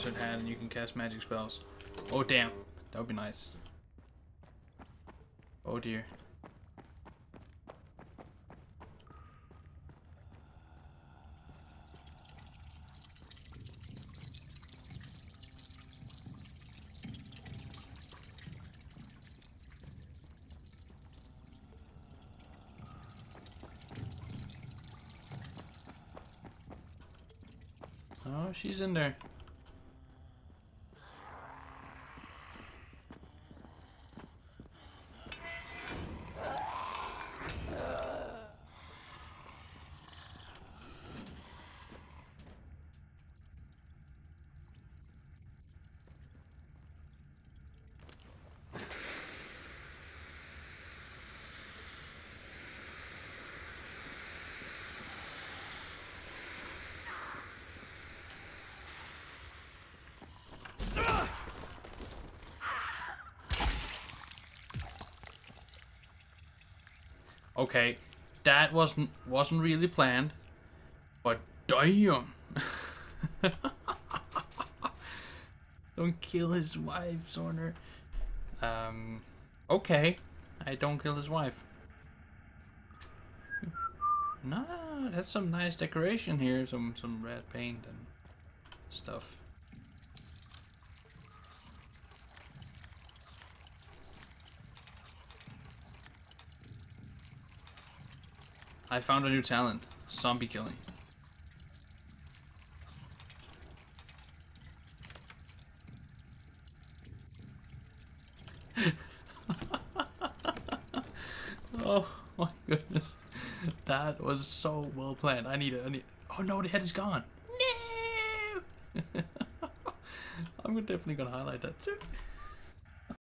wizard hat and you can cast magic spells. Oh damn, that would be nice. Oh dear. Oh, she's in there. Okay, that wasn't really planned, but damn! Don't kill his wife, Sorner. Okay, I don't kill his wife. Nah, that's some nice decoration here. Some red paint and stuff. I found a new talent, zombie killing. Oh my goodness, that was so well planned. I need. Oh no, the head is gone. No. I'm definitely gonna highlight that too.